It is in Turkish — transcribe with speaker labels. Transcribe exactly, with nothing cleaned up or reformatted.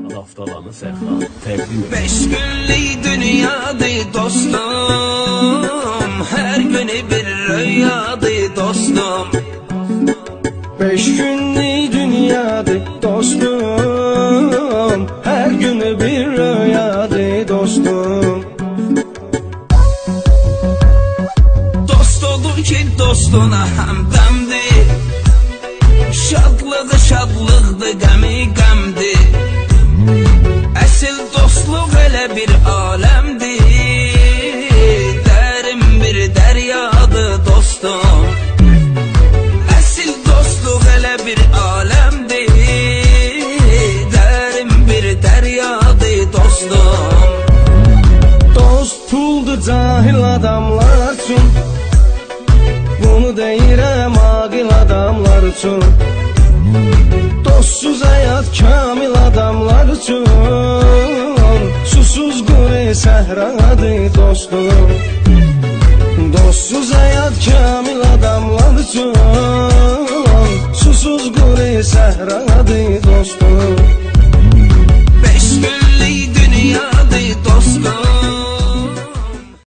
Speaker 1: Haftalanı Serhan təqdim.
Speaker 2: Beş günlük dünyadır dostum, her günü bir rüyadır dostum.
Speaker 3: Beş günlük dünyadır dostum, her günü bir rüyadır dostum.
Speaker 2: Dost olur ki dostuna həmdəmdir, şadlığı şadlıqdır, qəmi qəmdir. Əsl dostluq elə bir aləmdir, dərin bir dəryadır dostum. Əsl dostluq elə bir aləmdir, dərin bir dəryadır dostum.
Speaker 3: Dost puldur cahil adamlar üçün, bunu deyirəm aqil adamlar üçün. Dostsuz həyat kamil adamlar üçün, susuz quru səhradır dostum. Dostsuz həyat kamil adamlar üçün, susuz quru səhradır dostum.